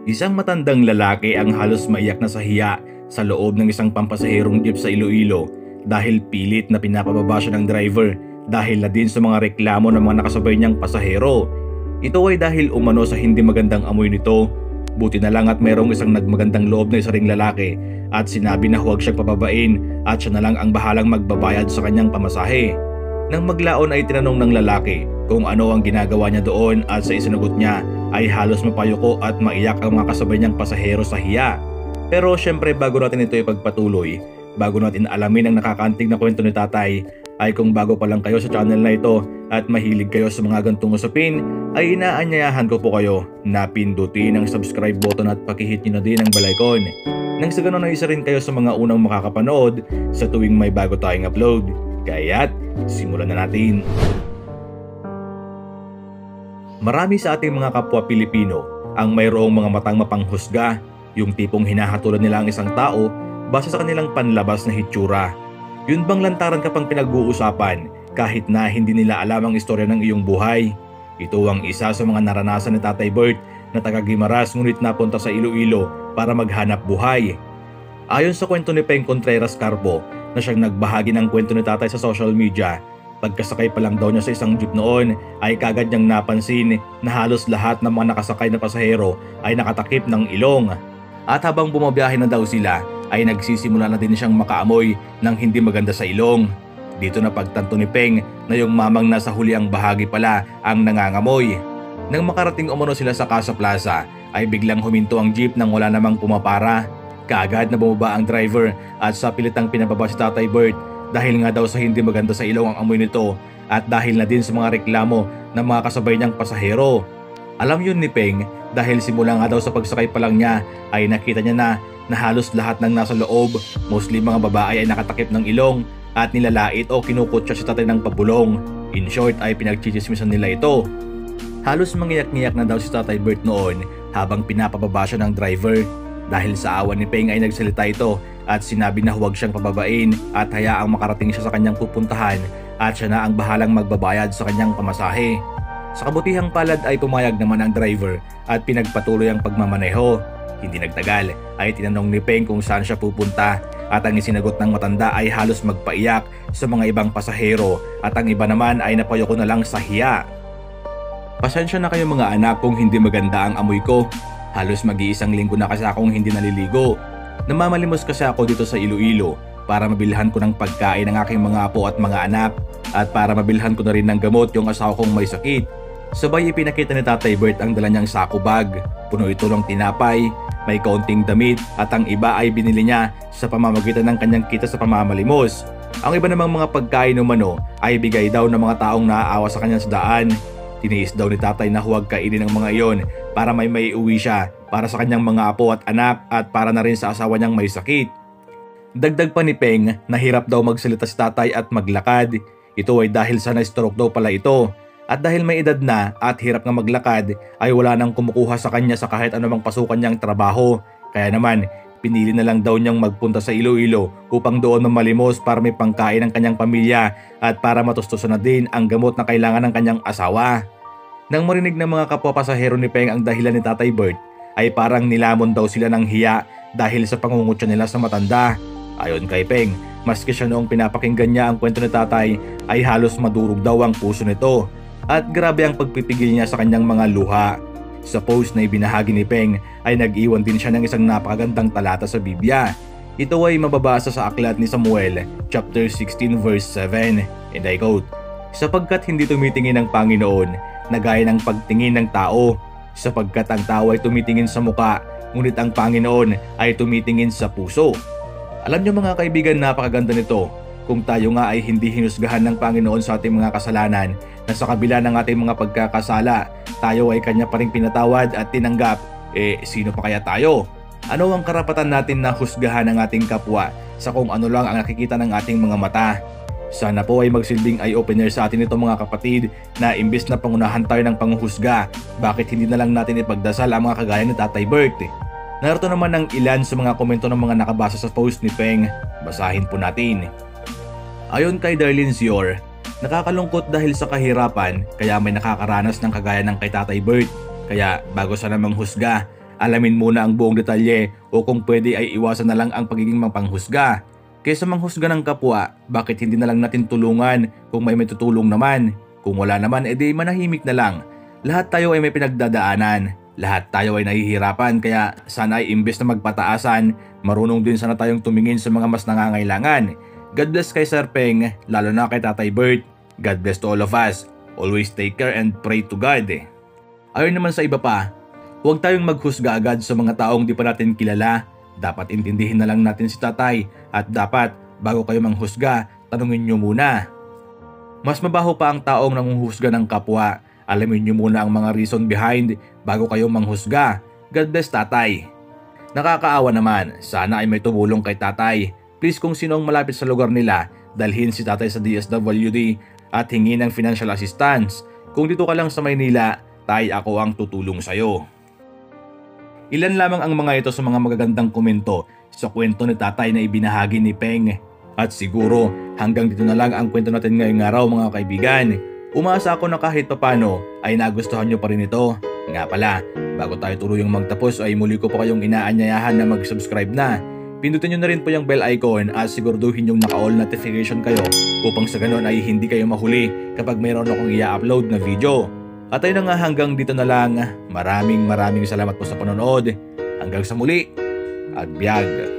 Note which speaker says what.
Speaker 1: Isang matandang lalaki ang halos maiyak na sa hiya sa loob ng isang pampasaherong jeep sa Iloilo dahil pilit na pinapababa siya ng driver dahil na din sa mga reklamo ng mga nakasabay niyang pasahero. Ito ay dahil umano sa hindi magandang amoy nito. Buti na lang at mayroong isang nagmagandang loob na isa ring lalaki at sinabi na huwag siyang pababain at siya na lang ang bahalang magbabayad sa kanyang pamasahe. Nang maglaon ay tinanong ng lalaki kung ano ang ginagawa niya doon at sa isinagot niya ay halos mapayuko at maiyak ang mga kasabay niyang pasahero sa hiya. Pero syempre bago natin ito ipagpatuloy, bago natin alamin ang nakakaantig na kwento ni tatay, ay kung bago pa lang kayo sa channel na ito at mahilig kayo sa mga gantong usapin, ay inaanyayahan ko po kayo na pindutin ang subscribe button at pakihit nyo na din ang bell icon. Nang sa ganun ay isa rin kayo sa mga unang makakapanood sa tuwing may bago tayong upload. Kaya't simulan na natin. Marami sa ating mga kapwa Pilipino ang mayroong mga matang mapanghusga, yung tipong hinahatulan nila ang isang tao base sa kanilang panlabas na hitsura. Yun bang lantaran ka pang pinag-uusapan kahit na hindi nila alam ang istorya ng iyong buhay? Ito ang isa sa mga naranasan ni Tatay Bert na taga Guimaras ngunit napunta sa Iloilo para maghanap buhay. Ayon sa kwento ni Peng Contreras Carbo na siyang nagbahagi ng kwento ni tatay sa social media, pagkasakay pa lang daw niya sa isang jeep noon ay kagad niyang napansin na halos lahat ng mga nakasakay na pasahero ay nakatakip ng ilong. At habang bumabiyahe na daw sila ay nagsisimula na din siyang makaamoy ng hindi maganda sa ilong. Dito na pagtanto ni Peng na yung mamang nasa huli ang bahagi pala ang nangangamoy. Nang makarating umano sila sa Casa Plaza ay biglang huminto ang jeep nang wala namang pumapara. Kaagad na bumaba ang driver at sa pilitang pinababa si Tatay Bert dahil nga daw sa hindi maganda sa ilong ang amoy nito at dahil na din sa mga reklamo ng mga kasabay niyang pasahero. Alam yun ni Peng dahil simula nga daw sa pagsakay pa lang niya ay nakita niya na halos lahat ng nasa loob, mostly mga babae ay nakatakip ng ilong at nilalait o kinukutsa si tatay ng pabulong. In short ay pinagchichismisan nila ito. Halos mangiyak-ngiyak na daw si Tatay Bert noon habang pinapababa siya ng driver. Dahil sa awa ni Peng ay nagsalita ito at sinabi na huwag siyang pababain at hayaang makarating siya sa kanyang pupuntahan at siya na ang bahalang magbabayad sa kanyang pamasahe. Sa kabutihang palad ay pumayag naman ang driver at pinagpatuloy ang pagmamaneho. Hindi nagtagal ay tinanong ni Peng kung saan siya pupunta at ang isinagot ng matanda ay halos magpaiyak sa mga ibang pasahero at ang iba naman ay napayoko na lang sa hiya. Pasensya na kayo mga anak kung hindi maganda ang amoy ko. Halos mag-iisang linggo na kasi akong hindi naliligo. Namamalimos kasi ako dito sa Iloilo para mabilhan ko ng pagkain ng aking mga apo at mga anak at para mabilhan ko na rin ng gamot yung asawa kong may sakit. Sabay ipinakita ni Tatay Bert ang dala niyang sako bag. Puno ito ng tinapay, may kaunting damit at ang iba ay binili niya sa pamamagitan ng kanyang kita sa pamamalimos. Ang iba namang mga pagkain umano ay bigay daw ng mga taong naaawa sa kanya sa daan. Tiniis daw ni tatay na huwag kainin ang mga iyon para may maiuwi siya para sa kanyang mga apo at anak at para na rin sa asawa niyang may sakit. Dagdag pa ni Peng na hirap daw magsalita si tatay at maglakad. Ito ay dahil sa na-stroke daw pala ito. At dahil may edad na at hirap nga maglakad ay wala nang kumukuha sa kanya sa kahit anumang pasukan niyang trabaho. Kaya naman pinili na lang daw niyang magpunta sa Iloilo upang doon mamalimos para may pangkain ng kanyang pamilya at para matustusan na din ang gamot na kailangan ng kanyang asawa. Nang marinig ng mga kapwa pasahero ni Peng ang dahilan ni Tatay Bert ay parang nilamon daw sila ng hiya dahil sa pangungutya nila sa matanda. Ayon kay Peng, maski siya noong pinapakinggan niya ang kwento ni tatay ay halos madurog daw ang puso nito. At grabe ang pagpipigil niya sa kanyang mga luha. Sa post na ibinahagi ni Peng ay nag-iwan din siya ng isang napakagandang talata sa Biblia. Ito ay mababasa sa aklat ni Samuel, chapter 16 verse 7, and I quote, "Sapagkat hindi tumitingin ang Panginoon na gaya ng pagtingin ng tao, sapagkat ang tao ay tumitingin sa muka, ngunit ang Panginoon ay tumitingin sa puso." Alam niyo mga kaibigan, napakaganda nito. Kung tayo nga ay hindi hinusgahan ng Panginoon sa ating mga kasalanan, na sa kabila ng ating mga pagkakasala, tayo ay Kanya pa rin pinatawad at tinanggap, sino pa kaya tayo? Ano ang karapatan natin na husgahan ang ating kapwa sa kung ano lang ang nakikita ng ating mga mata? Sana po ay magsilbing eye-opener sa atin ito mga kapatid na imbis na pangunahan tayo ng panghusga, bakit hindi na lang natin ipagdasal ang mga kagaya ni Tatay Bert? Narito naman ang ilan sa mga komento ng mga nakabasa sa post ni Peng. Basahin po natin. Ayon kay Darlene Zior, nakakalungkot dahil sa kahirapan kaya may nakakaranas ng kagaya ng kay Tatay Bert. Kaya bago sa namang husga Alamin muna ang buong detalye o kung pwede ay iwasan na lang ang pagiging mapanghusga. Kaysa manghusga ng kapwa, bakit hindi na lang natin tulungan kung may tutulong naman? Kung wala naman, edi manahimik na lang. Lahat tayo ay may pinagdadaanan. Lahat tayo ay nahihirapan kaya sana ay imbes na magpataasan, marunong din sana tayong tumingin sa mga mas nangangailangan. God bless kay Sir Peng, lalo na kay Tatay Bert. God bless to all of us. Always take care and pray to God. Ayon naman sa iba pa, huwag tayong maghusga agad sa mga taong di pa natin kilala. Dapat intindihin na lang natin si Tatay at dapat bago kayo manghusga, tanungin nyo muna. Mas mabaho pa ang taong nanguhusga ng kapwa. Alamin nyo muna ang mga reason behind bago kayo manghusga. God bless Tatay. Nakakaawa naman, sana ay may tumulong kay Tatay. Please kung sino ang malapit sa lugar nila, dalhin si Tatay sa DSWD at hingi ng financial assistance. Kung dito ka lang sa Maynila, Tay, ako ang tutulong sa'yo. Ilan lamang ang mga ito sa mga magagandang komento sa kwento ni Tatay na ibinahagi ni Peng. At siguro hanggang dito na lang ang kwento natin ngayong araw mga kaibigan. Umaasa ako na kahit papano ay nagustuhan nyo pa rin ito. Nga pala, bago tayo tuluyang magtapos ay muli ko po kayong inaanyayahan na mag-subscribe na. Pindutin nyo na rin po yung bell icon at siguraduhin yung naka-all notification kayo upang sa ganun ay hindi kayo mahuli kapag mayroon akong i-upload na video. At ayun na nga, hanggang dito na lang. Maraming salamat po sa panonood. Hanggang sa muli at biyag.